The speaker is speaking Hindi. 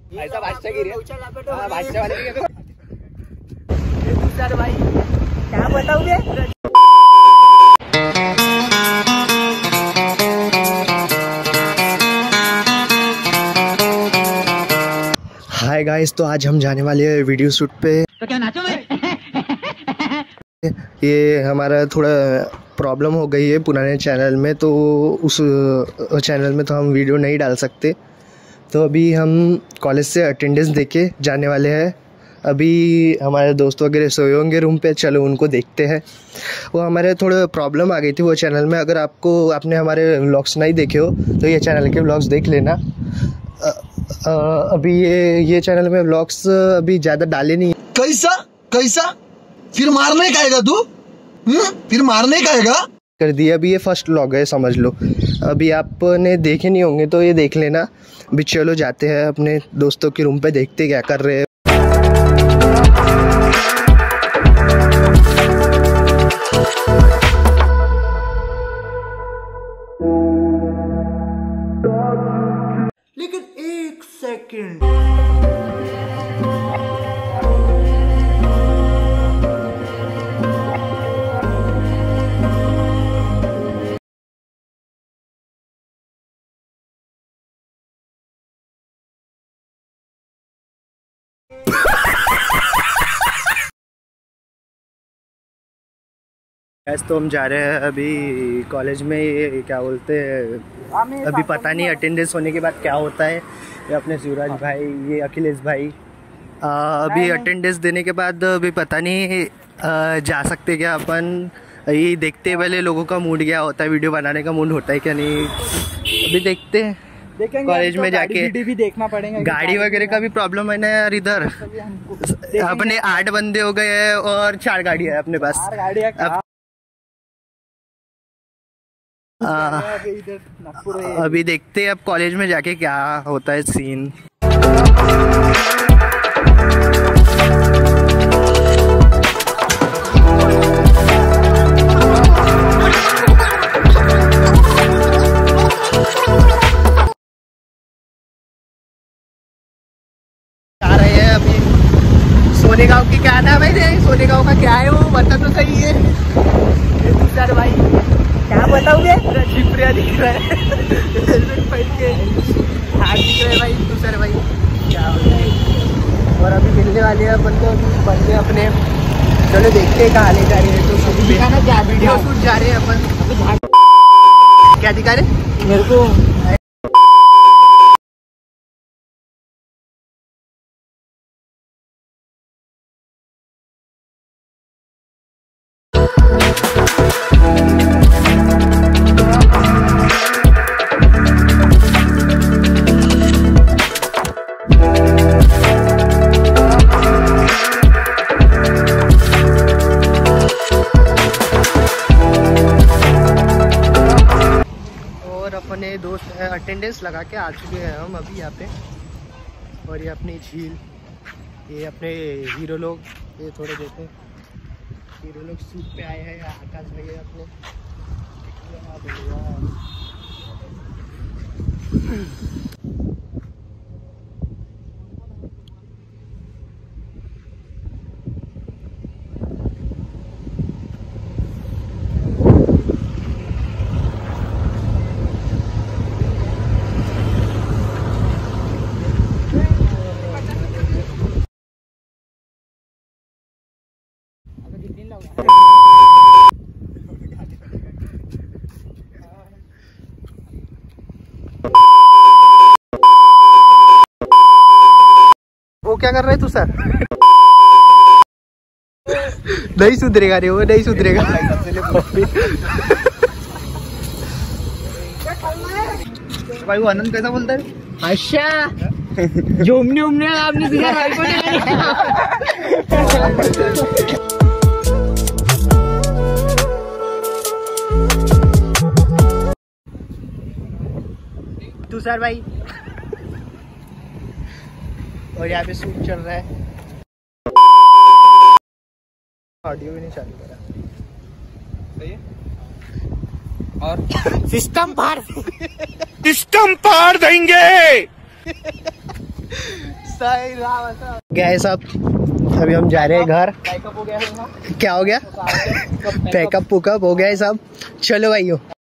ऐसा भाषा गिरी भाषा वाले सर भाई क्या बताओगे। हाय गाइस, तो आज हम जाने वाले हैं वीडियो शूट पे। तो क्या नाचो मैं ये हमारा थोड़ा प्रॉब्लम हो गई है पुराने चैनल में, तो उस चैनल में तो हम वीडियो नहीं डाल सकते। तो अभी हम कॉलेज से अटेंडेंस देके जाने वाले हैं। अभी हमारे दोस्त वगैरह सोए होंगे रूम पे, चलो उनको देखते हैं। वो हमारे थोड़ा प्रॉब्लम आ गई थी वो चैनल में। अगर आपने हमारे व्लॉग्स नहीं देखे हो तो ये चैनल के व्लॉग्स देख लेना। अभी ये चैनल में व्लॉग्स अभी ज़्यादा डाले नहीं। कैसा फिर मारने का आएगा तू? फिर मारने का आएगा कर दिया। अभी ये फर्स्ट व्लॉग है, समझ लो। अभी आपने देखे नहीं होंगे तो ये देख लेना। अभी चलो जाते हैं अपने दोस्तों के रूम पे, देखते क्या कर रहे हैं। लेकिन एक सेकंड, तो हम जा रहे हैं अभी कॉलेज में। ये क्या बोलते हैं, अभी पता नहीं अटेंडेंस होने के बाद क्या होता है। ये अपने सूरज भाई, ये अखिलेश भाई, अभी अटेंडेंस देने के बाद अभी पता नहीं जा सकते क्या अपन। ये देखते पहले लोगों का मूड क्या होता है, वीडियो बनाने का मूड होता है क्या नहीं, अभी देखते हैं। कॉलेज में जाके भी देखना पड़ेगा। गाड़ी वगैरह का भी प्रॉब्लम है ना यार। इधर अपने 8 बंदे हो गए हैं और 4 गाड़ी है अपने पास। अभी देखते हैं अब कॉलेज में जाके क्या होता है सीन। आ रहे हैं अभी सोनेगांव की। क्या नाम है सोनेगांव का, क्या है वो बता तो सही है सर भाई। क्या बताओगे, छिपरिया दिख रहा है हेलमेट पहन के, हाथ दिख रहे भाई दूसरे भाई। क्या बताए। और अभी मिलने वाले हैं अपन को बंदे अपने। चलो देखते हैं कहाँ ले जा रहे हैं। तो दिखाना क्या वीडियो शूट जा रहे हैं अपन। क्या दिखा रहे मेरे को? अपने दोस्त अटेंडेंस लगा के आ चुके हैं हम अभी यहाँ पे। और ये अपनी झील, ये अपने हीरो लोग, ये थोड़े देते हीरो लोग शूट पे आए हैं। आकाश भैया अपने वो क्या कर रहे है तू सर? नहीं सुधरेगा रे, वो नहीं सुधरेगा। भाई वो आनंद कैसा बोलता है? अच्छा जो उमने आपने दिखा भाई को तू सर भाई। और यहाँ पे शूट चल रहा है। ऑडियो भी नहीं चालू करा। सही है। और सिस्टम फाड़ देंगे। गया है सब, अभी हम जा रहे हैं घर। पैकअप हो गया होगा। क्या हो गया? पैकअप पुकअप हो गया है सब। चलो भाइयों।